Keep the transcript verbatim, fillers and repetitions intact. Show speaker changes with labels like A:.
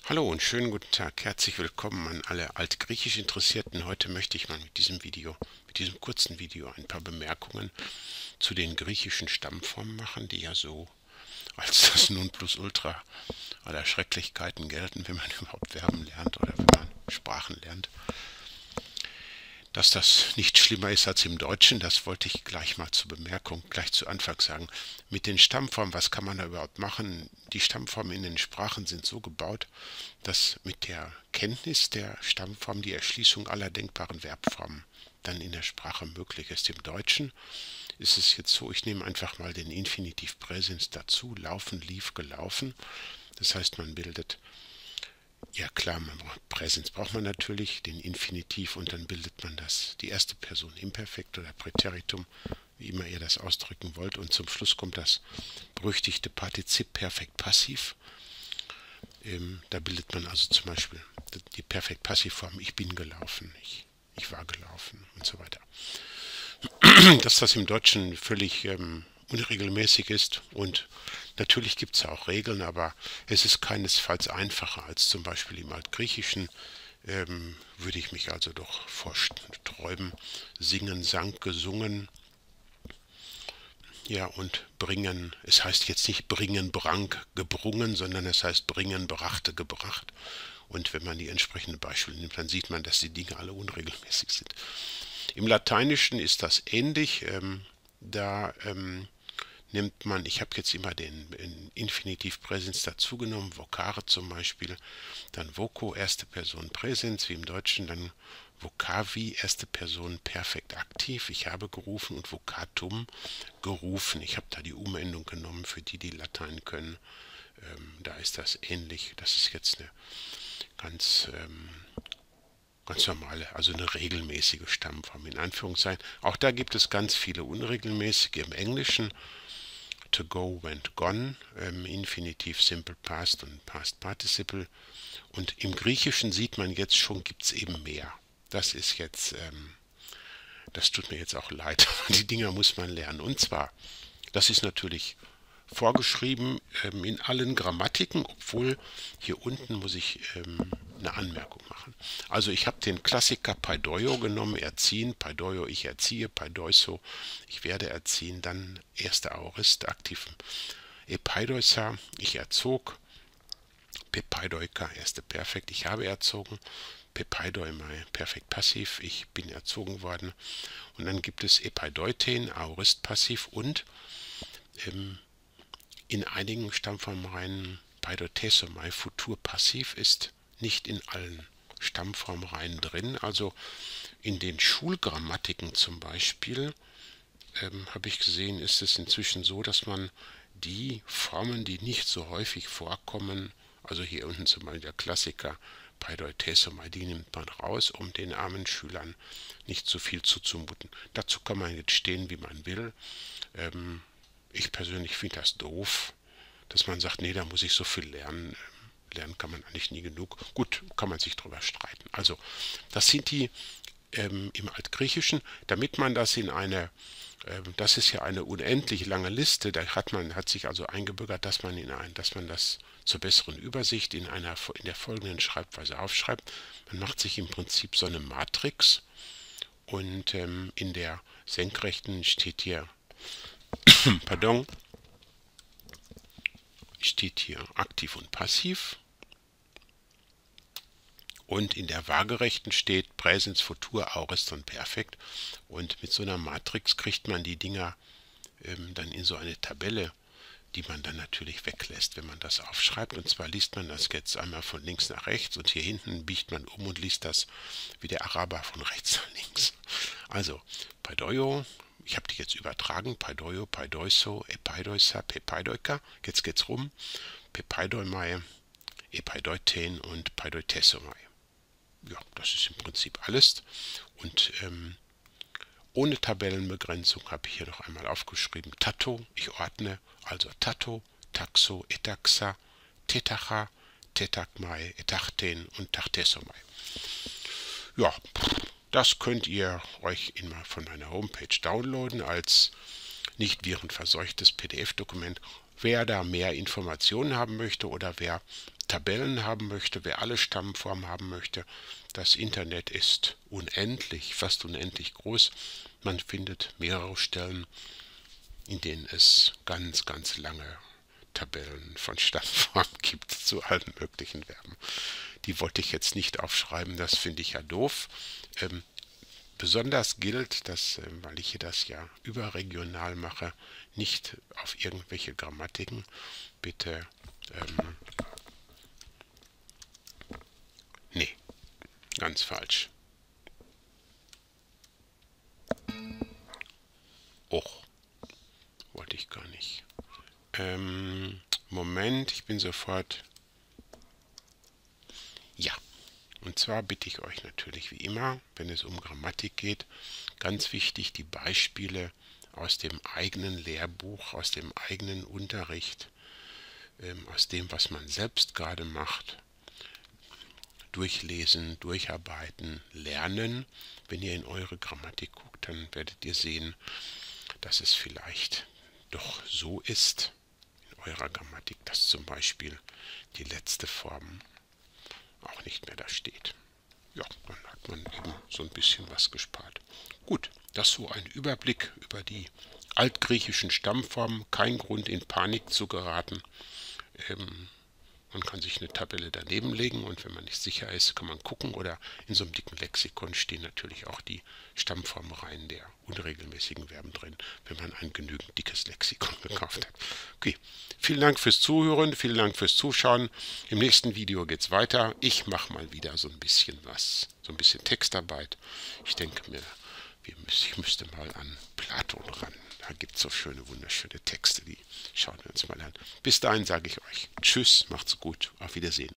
A: Hallo und schönen guten Tag. Herzlich willkommen an alle altgriechisch Interessierten. Heute möchte ich mal mit diesem Video, mit diesem kurzen Video ein paar Bemerkungen zu den griechischen Stammformen machen, die ja so als das Nonplusultra aller Schrecklichkeiten gelten, wenn man überhaupt Verben lernt oder wenn man Sprachen lernt. Dass das nicht schlimmer ist als im Deutschen, das wollte ich gleich mal zur Bemerkung, gleich zu Anfang sagen. Mit den Stammformen, was kann man da überhaupt machen? Die Stammformen in den Sprachen sind so gebaut, dass mit der Kenntnis der Stammform die Erschließung aller denkbaren Verbformen dann in der Sprache möglich ist. Im Deutschen ist es jetzt so, ich nehme einfach mal den Infinitiv Präsens dazu, laufen, lief, gelaufen. Das heißt, man bildet Ja klar, man braucht, Präsens braucht man natürlich, den Infinitiv, und dann bildet man das, die erste Person Imperfekt oder Präteritum, wie immer ihr das ausdrücken wollt, und zum Schluss kommt das berüchtigte Partizip Perfekt Passiv. Ähm, da bildet man also zum Beispiel die Perfekt Passivform, ich bin gelaufen, ich, ich war gelaufen und so weiter. Dass das im Deutschen völlig ähm, unregelmäßig ist, und natürlich gibt es auch Regeln, aber es ist keinesfalls einfacher als zum Beispiel im Altgriechischen. Ähm, würde ich mich also doch vorsträuben. Singen, sang, gesungen. Ja, und bringen, es heißt jetzt nicht bringen, brang, gebrungen, sondern es heißt bringen, brachte, gebracht. Und wenn man die entsprechenden Beispiele nimmt, dann sieht man, dass die Dinge alle unregelmäßig sind. Im Lateinischen ist das ähnlich. Ähm, da ähm, nimmt man, ich habe jetzt immer den Infinitiv Präsens dazu genommen, vocare zum Beispiel, dann voco, erste Person Präsens, wie im Deutschen, dann vocavi, erste Person Perfekt aktiv, ich habe gerufen, und vocatum, gerufen. Ich habe da die Umendung genommen, für die, die Latein können. Ähm, da ist das ähnlich. Das ist jetzt eine ganz... Ähm, Ganz normale, also eine regelmäßige Stammform in Anführungszeichen. Auch da gibt es ganz viele unregelmäßige im Englischen. To go, went, gone, ähm, Infinitiv, Simple Past und Past Participle. Und im Griechischen sieht man jetzt schon, gibt es eben mehr. Das ist jetzt, ähm, das tut mir jetzt auch leid, die Dinger muss man lernen. Und zwar, das ist natürlich vorgeschrieben ähm, in allen Grammatiken, obwohl hier unten muss ich ähm, eine Anmerkung machen. Also ich habe den Klassiker paidoio genommen, erziehen, paidoio, ich erziehe, paideuso, ich werde erziehen, dann erster Aorist, aktiv, epaidoisa, ich erzog, pepaidoika, erste Perfekt, ich habe erzogen, pepaidoimai, Perfekt Passiv, ich bin erzogen worden, und dann gibt es epaideuten, Aorist Passiv, und ähm, in einigen Stammformreihen Paidotesomai, Futur Passiv, ist nicht in allen Stammformreihen drin. Also in den Schulgrammatiken zum Beispiel ähm, habe ich gesehen, ist es inzwischen so, dass man die Formen, die nicht so häufig vorkommen, also hier unten zum Beispiel der Klassiker Paidotesomai, die nimmt man raus, um den armen Schülern nicht so viel zuzumuten. Dazu kann man jetzt stehen, wie man will. Ähm, Ich persönlich finde das doof, dass man sagt, nee, da muss ich so viel lernen. Lernen kann man eigentlich nie genug. Gut, kann man sich drüber streiten. Also, das sind die ähm, im Altgriechischen, damit man das in eine, äh, das ist ja eine unendlich lange Liste, da hat man, hat sich also eingebürgert, dass man in ein, dass man das zur besseren Übersicht in einer, in der folgenden Schreibweise aufschreibt. Man macht sich im Prinzip so eine Matrix, und ähm, in der senkrechten steht hier Pardon, steht hier aktiv und passiv, und in der waagerechten steht Präsens, Futur, Aorist und Perfekt, und mit so einer Matrix kriegt man die Dinger ähm, dann in so eine Tabelle, die man dann natürlich weglässt, wenn man das aufschreibt. Und zwar liest man das jetzt einmal von links nach rechts, und hier hinten biegt man um und liest das wie der Araber von rechts nach links. Also paidoio, ich habe die jetzt übertragen, paidoio, paideuso, epaidoisa, pepaidoika, jetzt geht's rum, pepaidoimai, epaideuten und paideutesomai. Ja, das ist im Prinzip alles, und ähm, ohne Tabellenbegrenzung habe ich hier noch einmal aufgeschrieben, tato, ich ordne, also tato, taxo, etaxa, tetacha, tetakmai, etachten und tachtesomai. Ja, das könnt ihr euch immer von meiner Homepage downloaden als nicht wie ein verseuchtes P D F-Dokument. Wer da mehr Informationen haben möchte oder wer Tabellen haben möchte, wer alle Stammformen haben möchte, das Internet ist unendlich, fast unendlich groß. Man findet mehrere Stellen, in denen es ganz, ganz lange Tabellen von Stammformen gibt zu allen möglichen Verben. Die wollte ich jetzt nicht aufschreiben, das finde ich ja doof. Ähm, besonders gilt, dass, äh, weil ich hier das ja überregional mache, nicht auf irgendwelche Grammatiken bitte, ähm, nee, ganz falsch. Och, wollte ich gar nicht. Ähm, Moment, ich bin sofort... Ja, und zwar bitte ich euch natürlich wie immer, wenn es um Grammatik geht, ganz wichtig, die Beispiele aus dem eigenen Lehrbuch, aus dem eigenen Unterricht, ähm, aus dem, was man selbst gerade macht, durchlesen, durcharbeiten, lernen. Wenn ihr in eure Grammatik guckt, dann werdet ihr sehen, dass es vielleicht doch so ist in eurer Grammatik, dass zum Beispiel die letzte Form auch nicht mehr da steht. Ja, dann hat man eben so ein bisschen was gespart. Gut, das so ein Überblick über die altgriechischen Stammformen. Kein Grund in Panik zu geraten. Ähm, man kann sich eine Tabelle daneben legen und wenn man nicht sicher ist, kann man gucken, oder in so einem dicken Lexikon stehen natürlich auch die Stammformreihen der unregelmäßigen Verben drin, wenn man ein genügend dickes Lexikon gekauft hat. Okay, vielen Dank fürs Zuhören, vielen Dank fürs Zuschauen. Im nächsten Video geht es weiter. Ich mache mal wieder so ein bisschen was, so ein bisschen Textarbeit. Ich denke mir, ich müsste mal an Platon ran. Da gibt es so schöne, wunderschöne Texte, die schauen wir uns mal an. Bis dahin sage ich euch Tschüss, macht's gut, auf Wiedersehen.